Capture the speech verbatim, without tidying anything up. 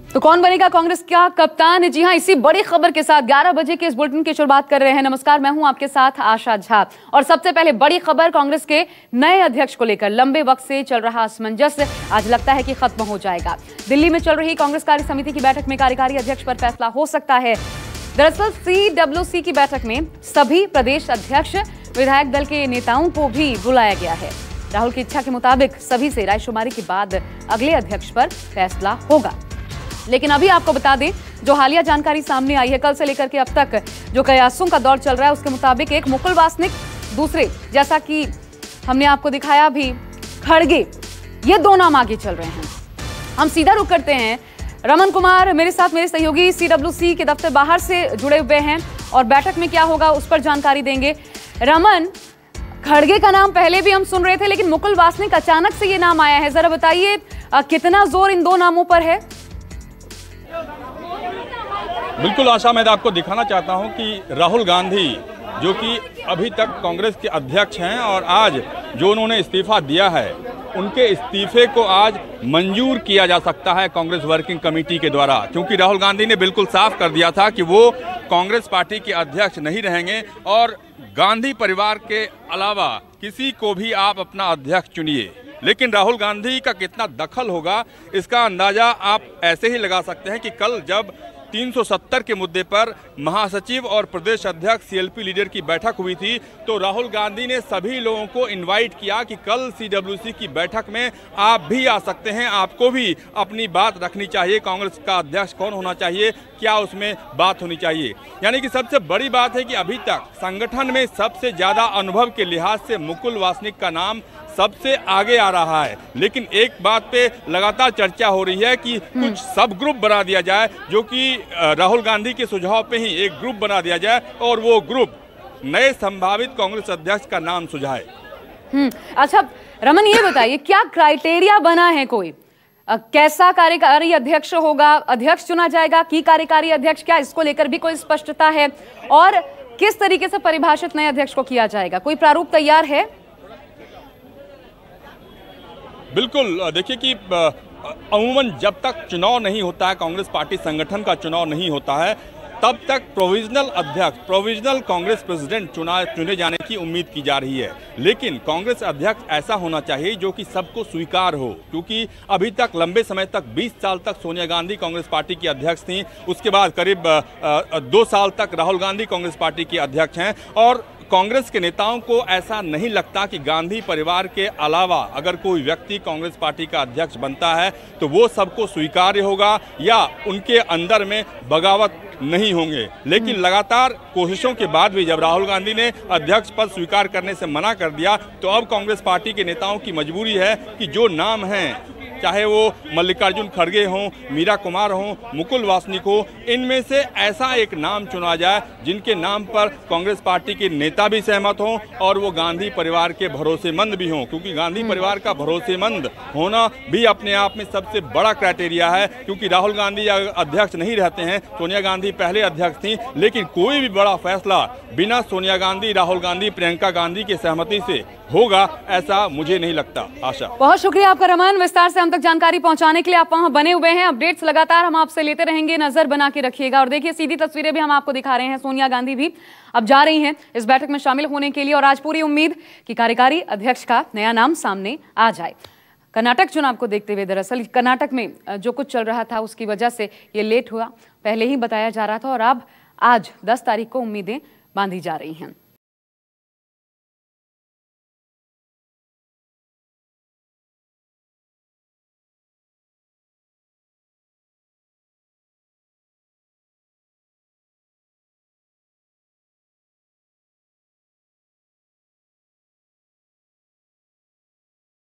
तो कौन बनेगा कांग्रेस का कप्तान? जी हां, इसी बड़ी खबर के साथ ग्यारह बजे के इस बुलेटिन की शुरुआत कर रहे हैं। नमस्कार, मैं हूं आपके साथ आशा झा। और सबसे पहले बड़ी खबर कांग्रेस के नए अध्यक्ष को लेकर लंबे वक्त से चल रहा असमंजस आज लगता है कि खत्म हो जाएगा। दिल्ली में चल रही कांग्रेस कार्य समिति की बैठक में कार्यकारी अध्यक्ष पर फैसला हो सकता है। दरअसल सी डब्ल्यू सी की बैठक में सभी प्रदेश अध्यक्ष, विधायक दल के नेताओं को भी बुलाया गया है। राहुल की इच्छा के मुताबिक सभी से रायशुमारी के बाद अगले अध्यक्ष पर फैसला होगा। लेकिन अभी आपको बता दें, जो हालिया जानकारी सामने आई है, कल से लेकर के अब तक जो कयासों का दौर चल रहा है, उसके मुताबिक एक मुकुल वासनिक, दूसरे जैसा कि हमने आपको दिखाया भी खड़गे, ये दो नाम आगे चल रहे हैं। हम सीधा रुख करते हैं। रमन कुमार मेरे साथ, मेरे सहयोगी सी डब्ल्यू सी के दफ्तर बाहर से जुड़े हुए हैं और बैठक में क्या होगा उस पर जानकारी देंगे। रमन, खड़गे का नाम पहले भी हम सुन रहे थे, लेकिन मुकुल वासनिक अचानक से ये नाम आया है। जरा बताइए कितना जोर इन दो नामों पर है? बिल्कुल आशा, मैं आपको दिखाना चाहता हूं कि राहुल गांधी जो कि अभी तक कांग्रेस के अध्यक्ष हैं और आज जो उन्होंने इस्तीफा दिया है, उनके इस्तीफे को आज मंजूर किया जा सकता है कांग्रेस वर्किंग कमेटी के द्वारा, क्योंकि राहुल गांधी ने बिल्कुल साफ कर दिया था कि वो कांग्रेस पार्टी के अध्यक्ष नहीं रहेंगे और गांधी परिवार के अलावा किसी को भी आप अपना अध्यक्ष चुनिए। लेकिन राहुल गांधी का कितना दखल होगा इसका अंदाजा आप ऐसे ही लगा सकते हैं कि कल जब तीन सौ सत्तर के मुद्दे पर महासचिव और प्रदेश अध्यक्ष सी एल पी लीडर की बैठक हुई थी, तो राहुल गांधी ने सभी लोगों को इनवाइट किया कि कल सी डब्ल्यू सी की बैठक में आप भी आ सकते हैं, आपको भी अपनी बात रखनी चाहिए, कांग्रेस का अध्यक्ष कौन होना चाहिए, क्या उसमें बात होनी चाहिए। यानी कि सबसे बड़ी बात है कि अभी तक संगठन में सबसे ज़्यादा अनुभव के लिहाज से मुकुल वासनिक का नाम सबसे आगे आ रहा है। लेकिन एक बात पे लगातार चर्चा हो रही है कि कुछ सब ग्रुप बना दिया जाए, जो कि राहुल गांधी के सुझाव पे ही एक ग्रुप बना दिया जाए और वो ग्रुप नए संभावित कांग्रेस अध्यक्ष का नाम सुझाए। हम्म अच्छा रमन, ये बताइए क्या क्राइटेरिया बना है? कोई आ, कैसा कार्यकारी अध्यक्ष होगा, अध्यक्ष चुना जाएगा कि कार्यकारी अध्यक्ष, क्या इसको लेकर भी कोई स्पष्टता है? और किस तरीके से परिभाषित नए अध्यक्ष को किया जाएगा? कोई प्रारूप तैयार है? बिल्कुल, देखिए कि अमूमन जब तक चुनाव नहीं होता है, कांग्रेस पार्टी संगठन का चुनाव नहीं होता है, तब तक प्रोविजनल अध्यक्ष, प्रोविजनल कांग्रेस प्रेसिडेंट चुना चुने जाने की उम्मीद की जा रही है। लेकिन कांग्रेस अध्यक्ष ऐसा होना चाहिए जो कि सबको स्वीकार हो, क्योंकि अभी तक लंबे समय तक बीस साल तक सोनिया गांधी कांग्रेस पार्टी की अध्यक्ष थीं, उसके बाद करीब दो साल तक राहुल गांधी कांग्रेस पार्टी के अध्यक्ष हैं और कांग्रेस के नेताओं को ऐसा नहीं लगता कि गांधी परिवार के अलावा अगर कोई व्यक्ति कांग्रेस पार्टी का अध्यक्ष बनता है तो वो सबको स्वीकार्य होगा या उनके अंदर में बगावत नहीं होंगे। लेकिन लगातार कोशिशों के बाद भी जब राहुल गांधी ने अध्यक्ष पद स्वीकार करने से मना कर दिया, तो अब कांग्रेस पार्टी के नेताओं की मजबूरी है कि जो नाम हैं, चाहे वो मल्लिकार्जुन खड़गे हों, मीरा कुमार हों, मुकुल वासनिक हो, इनमें से ऐसा एक नाम चुना जाए जिनके नाम पर कांग्रेस पार्टी के नेता भी सहमत हों और वो गांधी परिवार के भरोसेमंद भी हों, क्योंकि गांधी परिवार का भरोसेमंद होना भी अपने आप में सबसे बड़ा क्राइटेरिया है। क्योंकि राहुल गांधी अध्यक्ष नहीं रहते हैं, सोनिया गांधी पहले अध्यक्ष थी, लेकिन कोई भी बड़ा फैसला बिना सोनिया गांधी, राहुल गांधी, प्रियंका गांधी की सहमति से होगा, ऐसा मुझे नहीं लगता। आशा, बहुत शुक्रिया आपका रमन, विस्तार से हम तक जानकारी पहुंचाने के लिए। आप वहां बने हुए हैं, अपडेट्स लगातार हम आपसे लेते रहेंगे, नजर बना के रखिएगा। और देखिए सीधी तस्वीरें भी हम आपको दिखा रहे हैं, सोनिया गांधी भी अब जा रही हैं इस बैठक में शामिल होने के लिए और आज पूरी उम्मीद कि कार्यकारी अध्यक्ष का नया नाम सामने आ जाए। कर्नाटक चुनाव को देखते हुए दरअसल कर्नाटक में जो कुछ चल रहा था उसकी वजह से ये लेट हुआ, पहले ही बताया जा रहा था और अब आज दस तारीख को उम्मीदें बांधी जा रही हैं।